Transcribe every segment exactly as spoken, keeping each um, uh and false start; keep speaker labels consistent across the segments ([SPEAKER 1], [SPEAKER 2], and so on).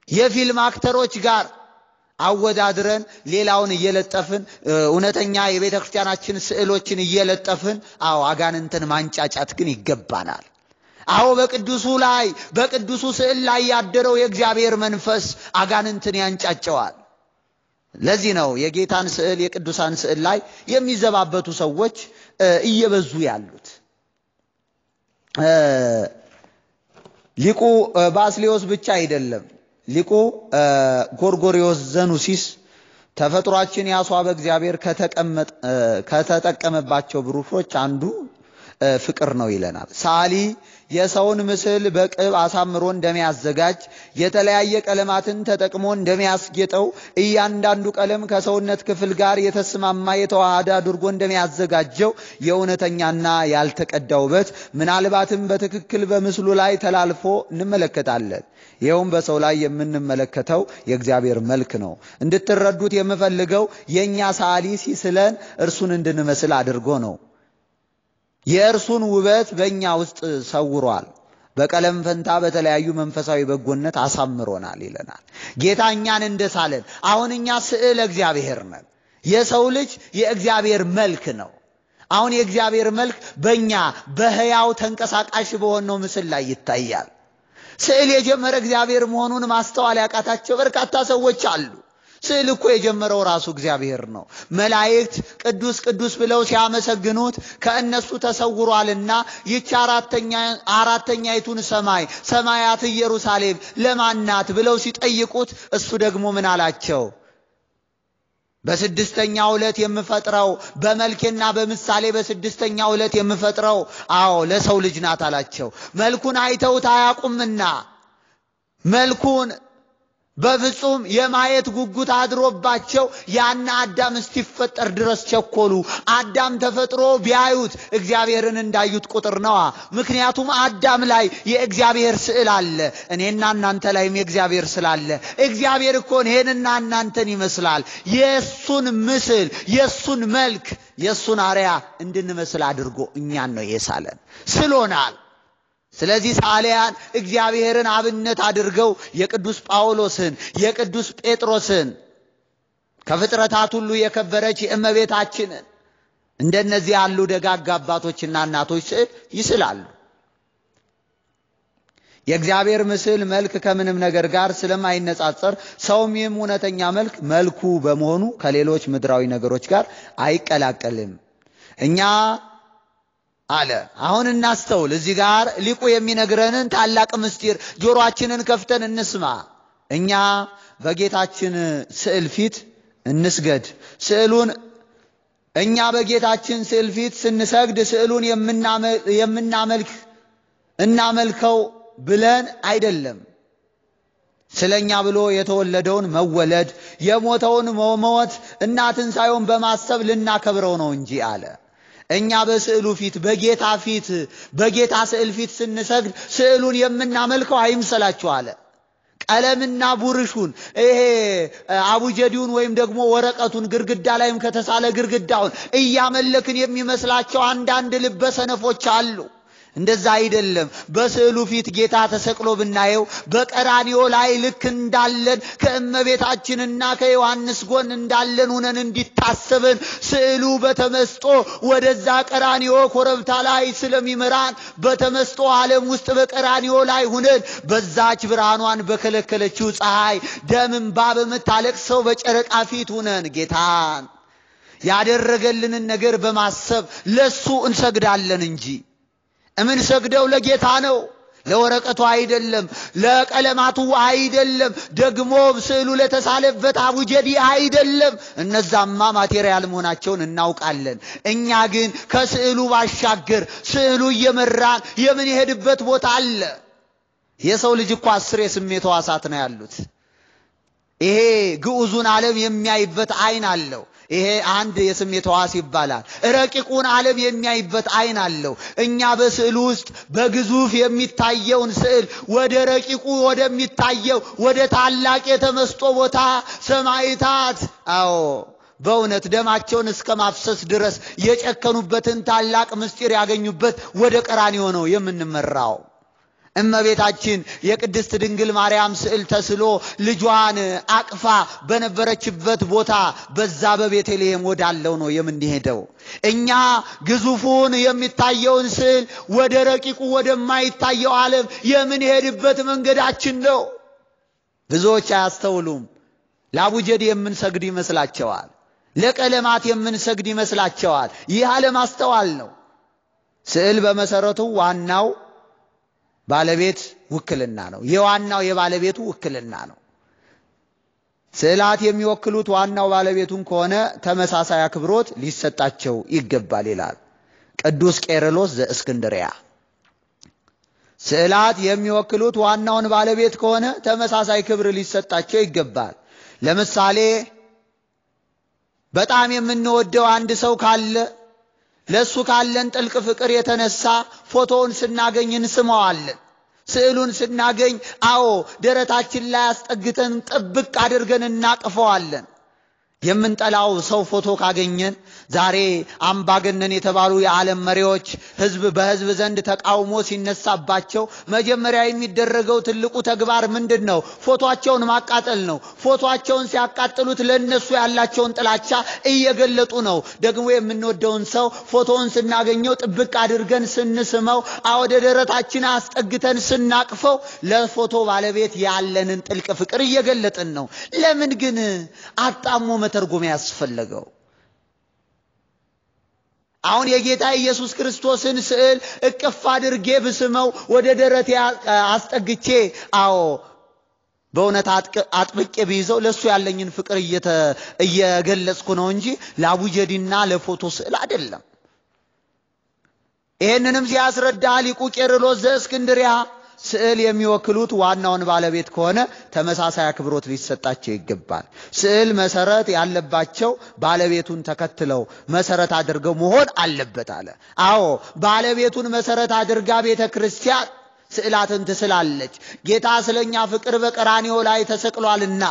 [SPEAKER 1] የፊልም አክተሮች ጋር አወዳድረን ሌላውን እየለጠፍን እውነተኛ የቤተክርስቲያናችን ስዕሎችን እየለጠፍን አዎ አጋንንትን ማንጫጫት ግን ይገባናል። አዎ በቅዱሱ ላይ በቅዱሱ ስዕል ላይ ያደረው የእግዚአብሔር መንፈስ አጋንንትን ያንጫጫዋል። ለዚህ ነው የጌታን ስዕል የቅዱሳን ስዕል ላይ የሚዘባበቱ ሰዎች እየበዙ ያሉት። ሊቁ ባስልዮስ ብቻ አይደለም፣ ሊቁ ጎርጎርዮስ ዘኑሲስ ተፈጥሯችን ያስዋበ እግዚአብሔር ከተቀመጠ ከተጠቀመባቸው ብሩሾች አንዱ ፍቅር ነው ይለናል። ሳሊ የሰውን ምስል በቅብ አሳምሮ እንደሚያዘጋጅ የተለያየ ቀለማትን ተጠቅሞ እንደሚያስጌጠው እያንዳንዱ ቀለም ከሰውነት ክፍል ጋር የተስማማ የተዋሃደ አድርጎ እንደሚያዘጋጀው የእውነተኛና ያልተቀዳ ውበት ምናልባትም በትክክል በምስሉ ላይ ተላልፎ እንመለከታለን። ይኸውም በሰው ላይ የምንመለከተው የእግዚአብሔር መልክ ነው። እንድትረዱት የምፈልገው የኛ ሳሊ ሲስለን እርሱን እንድንመስል አድርጎ ነው። የእርሱን ውበት በእኛ ውስጥ ሰውሯል፣ በቀለም ፈንታ በተለያዩ መንፈሳዊ በጎነት አሳምሮናል ይለናል። ጌታ እኛን እንደሳለን አሁን እኛ ስዕል እግዚአብሔር ነን። የሰው ልጅ የእግዚአብሔር መልክ ነው። አሁን የእግዚአብሔር መልክ በእኛ በሕያው ተንቀሳቃሽ በሆነው ምስል ላይ ይታያል። ስዕል የጀመረ እግዚአብሔር መሆኑን ማስተዋል ያቃታቸው በርካታ ሰዎች አሉ። ስዕል እኮ የጀመረው ራሱ እግዚአብሔር ነው። መላእክት ቅዱስ ቅዱስ ብለው ሲያመሰግኑት ከእነሱ ተሰውሯልና ይህች አራተኛ አራተኛይቱን ሰማይ ሰማያት ኢየሩሳሌም ለማናት ብለው ሲጠይቁት እሱ ደግሞ ምን አላቸው? በስድስተኛው ዕለት የምፈጥረው በመልኬና በምሳሌ በስድስተኛው ዕለት የምፈጥረው አዎ ለሰው ልጅ ናት አላቸው። መልኩን አይተውት አያውቁምና መልኩን በፍጹም የማየት ጉጉት አድሮባቸው ያን አዳም እስኪፈጠር ድረስ ቸኮሉ። አዳም ተፈጥሮ ቢያዩት እግዚአብሔርን እንዳዩት ቁጥር ነዋ። ምክንያቱም አዳም ላይ የእግዚአብሔር ስዕል አለ፣ እኔና እናንተ ላይም የእግዚአብሔር ስዕል አለ። እግዚአብሔር እኮ እኔንና እናንተን ይመስላል። የሱን ምስል የሱን መልክ የሱን አርያ እንድንመስል አድርጎ እኛን ነው የሳለን፣ ስሎናል። ስለዚህ ሳሊያን እግዚአብሔርን አብነት አድርገው የቅዱስ ጳውሎስን የቅዱስ ጴጥሮስን ከፍጥረታት ሁሉ የከበረች የእመቤታችንን እንደነዚህ ያሉ ደጋግ አባቶችና እናቶች ስዕል ይስላሉ። የእግዚአብሔር ምስል መልክ ከምንም ነገር ጋር ስለማይነጻጸር ሰውም ይህም እውነተኛ መልክ መልኩ በመሆኑ ከሌሎች ምድራዊ ነገሮች ጋር አይቀላቀልም። እኛ አለ አሁን እናስተውል። እዚህ ጋር ሊቁ የሚነግረንን ታላቅ ምስጢር ጆሮአችንን ከፍተን እንስማ። እኛ በጌታችን ስዕል ፊት እንስገድ። ስዕሉን እኛ በጌታችን ስዕል ፊት ስንሰግድ ስዕሉን የምናመልክ እናመልከው ብለን አይደለም። ስለኛ ብሎ የተወለደውን መወለድ የሞተውን መሞት እና ትንሣኤውን በማሰብ ልናከብረው ነው እንጂ አለ። እኛ በስዕሉ ፊት በጌታ ፊት በጌታ ስዕል ፊት ስንሰግድ ስዕሉን የምናመልከው አይምሰላችሁ አለ። ቀለምና ቡርሹን ይሄ አቡጀዲውን ወይም ደግሞ ወረቀቱን ግርግዳ ላይም ከተሳለ ግርግዳውን እያመለክን የሚመስላቸው አንዳንድ ልበ ሰነፎች አሉ። እንደዛ አይደለም። በስዕሉ ፊት ጌታ ተሰቅሎ ብናየው በቀራንዮ ላይ ልክ እንዳለን ከእመቤታችንና ከዮሐንስ ጎን እንዳለን ሆነን እንዲታሰበን ስዕሉ በተመስጦ ወደዛ ቀራንዮ ኮረብታ ላይ ስለሚመራን በተመስጦ ዓለም ውስጥ በቀራንዮ ላይ ሆነን በዛች ብርሃኗን በከለከለችው ፀሐይ ደምን ባበምታለቅሰው በጨረቃ ፊት ሆነን ጌታን ያደረገልንን ነገር በማሰብ ለሱ እንሰግዳለን እንጂ እምን ሰግደው ለጌታ ነው፣ ለወረቀቱ አይደለም፣ ለቀለማቱ አይደለም፣ ደግሞ ስዕሉ ለተሳለበት አቡጀዲ አይደለም። እነዛማ ማቴሪያል መሆናቸውን እናውቃለን። እኛ ግን ከስዕሉ ባሻገር ስዕሉ እየመራን የምንሄድበት ቦታ አለ። የሰው ልጅ እኮ አስር የስሜት ሕዋሳት ነው ያሉት። ይሄ ግዑዙን ዓለም የሚያይበት አይን አለው። ይሄ አንድ የስሜት ሕዋስ ይባላል። ረቂቁን ዓለም የሚያይበት አይን አለው። እኛ በስዕሉ ውስጥ በግዙፍ የሚታየውን ስዕል ወደ ረቂቁ ወደሚታየው ወደ ታላቅ የተመስጦ ቦታ ሰማዕታት አዎ በእውነት ደማቸውን እስከ ማፍሰስ ድረስ የጨከኑበትን ታላቅ ምስጢር ያገኙበት ወደ ቀራንዮ ነው የምንመራው። እመቤታችን የቅድስት ድንግል ማርያም ስዕል ተስሎ ልጇን አቅፋ በነበረችበት ቦታ በዛ በቤተልሔም ወዳለው ነው የምንሄደው። እኛ ግዙፉን የሚታየውን ስዕል ወደ ረቂቁ ወደማይታየው ዓለም የምንሄድበት መንገዳችን ነው። ብዙዎች አያስተውሉም። ለአቡጀድ የምንሰግድ ይመስላቸዋል። ለቀለማት የምንሰግድ ይመስላቸዋል። ይህ አለማስተዋል ነው። ስዕል በመሰረቱ ዋናው ባለቤት ውክልና ነው። የዋናው የባለቤቱ ውክልና ነው። ስዕላት የሚወክሉት ዋናው ባለቤቱን ከሆነ ተመሳሳይ አክብሮት ሊሰጣቸው ይገባል ይላል ቅዱስ ቄርሎስ ዘእስክንድርያ። ስዕላት የሚወክሉት ዋናውን ባለቤት ከሆነ ተመሳሳይ ክብር ሊሰጣቸው ይገባል። ለምሳሌ በጣም የምንወደው አንድ ሰው ካለ ለሱ ካለን ጥልቅ ፍቅር የተነሳ ፎቶውን ስናገኝ እንስመዋለን። ስዕሉን ስናገኝ አዎ ደረታችን ላይ አስጠግተን ጥብቅ አድርገን እናቅፈዋለን። የምንጠላው ሰው ፎቶ ካገኘን ዛሬ አምባገነን የተባሉ የዓለም መሪዎች ህዝብ በህዝብ ዘንድ ተቃውሞ ሲነሳባቸው መጀመሪያ የሚደረገው ትልቁ ተግባር ምንድነው? ፎቶአቸውን ማቃጠል ነው። ፎቶአቸውን ሲያቃጥሉት ለነሱ ያላቸውን ጥላቻ እየገለጡ ነው። ደግሞ የምንወደውን ሰው ፎቶውን ስናገኘው ጥብቅ አድርገን ስንስመው ወደ ደረታችን አስጠግተን ስናቅፈው ለፎቶ ባለቤት ያለንን ጥልቅ ፍቅር እየገለጥን ነው። ለምን ግን አጣሞ መተርጎም ያስፈልገው? አሁን የጌታ ኢየሱስ ክርስቶስን ስዕል እቅፍ አድርጌ ብስመው ወደ ደረቴ አስጠግቼ አዎ በእውነት አጥብቄ ቢይዘው ለሱ ያለኝን ፍቅር እየገለጽኩ ነው እንጂ ለአቡጀዲና ለፎቶ ስዕል አይደለም። ይሄንንም ሲያስረዳ ሊቁ ቄርሎስ ዘእስክንድርያ ስዕል የሚወክሉት ዋናውን ባለቤት ከሆነ ተመሳሳይ አክብሮት ሊሰጣቸው ይገባል። ስዕል መሰረት ያለባቸው ባለቤቱን ተከትለው መሰረት አድርገው መሆን አለበት አለ። አዎ ባለቤቱን መሰረት አድርጋ ቤተክርስቲያን ስዕላትን ትስላለች። ጌታ ስለኛ ፍቅር በቀራንዮ ላይ ተሰቅሏልና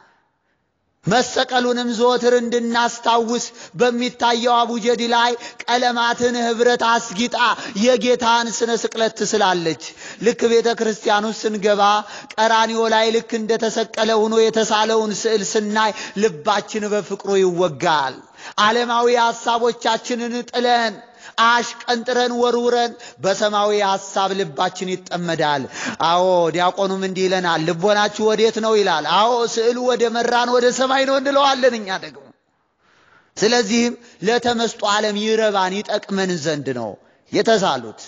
[SPEAKER 1] መሰቀሉንም ዘወትር እንድናስታውስ በሚታየው አቡጀዲ ላይ ቀለማትን ህብረት አስጊጣ የጌታን ስነ ስቅለት ትስላለች። ልክ ቤተክርስቲያን ውስጥ ስንገባ ቀራንዮ ላይ ልክ እንደተሰቀለ ሆኖ የተሳለውን ስዕል ስናይ ልባችን በፍቅሩ ይወጋል። ዓለማዊ ሐሳቦቻችንን ጥለን አሽቀንጥረን ወርውረን በሰማዊ ሐሳብ ልባችን ይጠመዳል። አዎ ዲያቆኑም እንዲህ ይለናል፣ ልቦናችሁ ወዴት ነው ይላል። አዎ ስዕሉ ወደ መራን ወደ ሰማይ ነው እንለዋለን እኛ ደግሞ። ስለዚህም ለተመስጦ ዓለም ይረባን ይጠቅመን ዘንድ ነው የተሳሉት።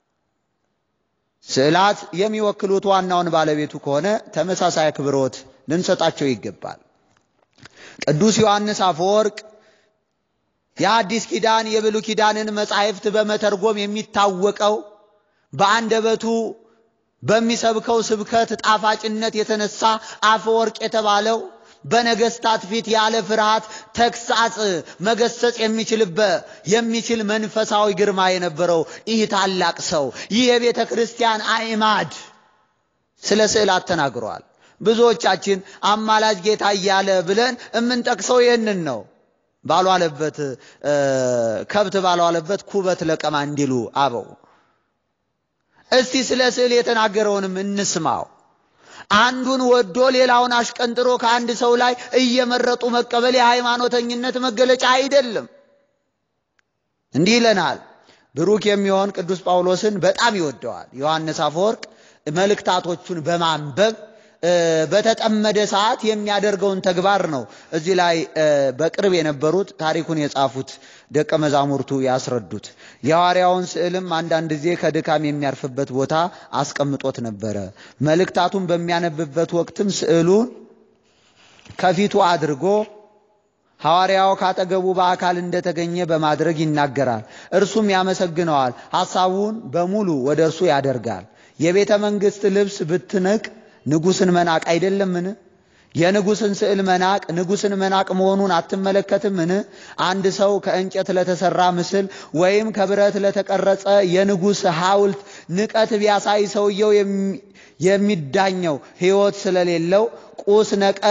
[SPEAKER 1] ስዕላት የሚወክሉት ዋናውን ባለቤቱ ከሆነ ተመሳሳይ አክብሮት ልንሰጣቸው ይገባል። ቅዱስ ዮሐንስ አፈወርቅ የአዲስ ኪዳን የብሉይ ኪዳንን መጻሕፍት በመተርጎም የሚታወቀው በአንደበቱ በሚሰብከው ስብከት ጣፋጭነት የተነሳ አፈወርቅ የተባለው በነገስታት ፊት ያለ ፍርሃት ተግሳጽ መገሰጽ የሚችልበት የሚችል መንፈሳዊ ግርማ የነበረው ይህ ታላቅ ሰው ይህ የቤተ ክርስቲያን አዕማድ ስለ ስዕላት ተናግሯል። ብዙዎቻችን አማላጅ ጌታ እያለ ብለን እምንጠቅሰው ይህንን ነው። ባሏለበት ከብት ባሏለበት ኩበት ለቀማ እንዲሉ አበው። እስቲ ስለ ስዕል የተናገረውንም እንስማው። አንዱን ወዶ ሌላውን አሽቀንጥሮ ከአንድ ሰው ላይ እየመረጡ መቀበል የሃይማኖተኝነት መገለጫ አይደለም። እንዲህ ይለናል። ብሩክ የሚሆን ቅዱስ ጳውሎስን በጣም ይወደዋል ዮሐንስ አፈወርቅ። መልእክታቶቹን በማንበብ በተጠመደ ሰዓት የሚያደርገውን ተግባር ነው እዚህ ላይ በቅርብ የነበሩት ታሪኩን የጻፉት ደቀ መዛሙርቱ ያስረዱት። የሐዋርያውን ስዕልም አንዳንድ ጊዜ ከድካም የሚያርፍበት ቦታ አስቀምጦት ነበረ። መልእክታቱን በሚያነብበት ወቅትም ስዕሉን ከፊቱ አድርጎ ሐዋርያው ካጠገቡ በአካል እንደተገኘ በማድረግ ይናገራል። እርሱም ያመሰግነዋል። ሐሳቡን በሙሉ ወደ እርሱ ያደርጋል። የቤተ መንግስት ልብስ ብትነቅ ንጉስን መናቅ አይደለምን? የንጉስን ስዕል መናቅ ንጉስን መናቅ መሆኑን አትመለከትምን? አንድ ሰው ከእንጨት ለተሰራ ምስል ወይም ከብረት ለተቀረጸ የንጉስ ሐውልት ንቀት ቢያሳይ ሰውየው የሚዳኘው ሕይወት ስለሌለው ቁስ ነቀ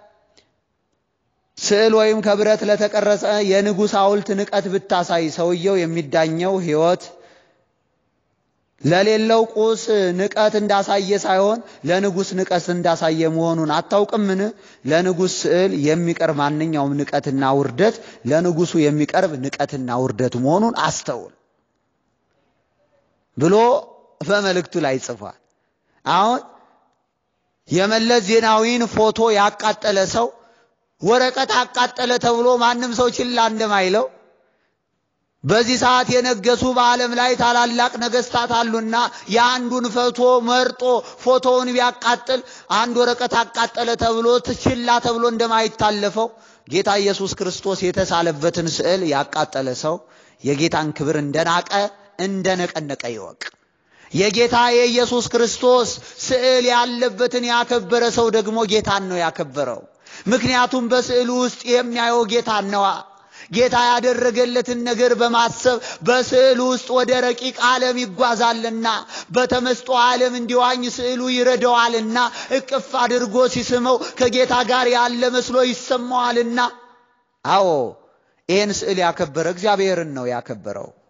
[SPEAKER 1] ስዕል ወይም ከብረት ለተቀረጸ የንጉስ ሐውልት ንቀት ብታሳይ ሰውየው የሚዳኘው ሕይወት ለሌለው ቁስ ንቀት እንዳሳየ ሳይሆን ለንጉስ ንቀት እንዳሳየ መሆኑን አታውቅምን? ለንጉስ ስዕል የሚቀርብ ማንኛውም ንቀትና ውርደት ለንጉሱ የሚቀርብ ንቀትና ውርደት መሆኑን አስተውል ብሎ በመልእክቱ ላይ ጽፏል። አሁን የመለስ ዜናዊን ፎቶ ያቃጠለ ሰው ወረቀት አቃጠለ ተብሎ ማንም ሰው ችላ እንደማይለው በዚህ ሰዓት የነገሱ በዓለም ላይ ታላላቅ ነገስታት አሉና የአንዱን ፎቶ መርጦ ፎቶውን ቢያቃጥል አንድ ወረቀት አቃጠለ ተብሎ ችላ ተብሎ እንደማይታለፈው ጌታ ኢየሱስ ክርስቶስ የተሳለበትን ስዕል ያቃጠለ ሰው የጌታን ክብር እንደናቀ እንደነቀነቀ ይወቅ። የጌታ የኢየሱስ ክርስቶስ ስዕል ያለበትን ያከበረ ሰው ደግሞ ጌታን ነው ያከበረው። ምክንያቱም በስዕሉ ውስጥ የሚያየው ጌታን ነው። ጌታ ያደረገለትን ነገር በማሰብ በስዕሉ ውስጥ ወደ ረቂቅ ዓለም ይጓዛልና በተመስጦ ዓለም እንዲዋኝ ስዕሉ ይረዳዋልና እቅፍ አድርጎ ሲስመው ከጌታ ጋር ያለ መስሎ ይሰማዋልና። አዎ ይህን ስዕል ያከበረ እግዚአብሔርን ነው ያከበረው።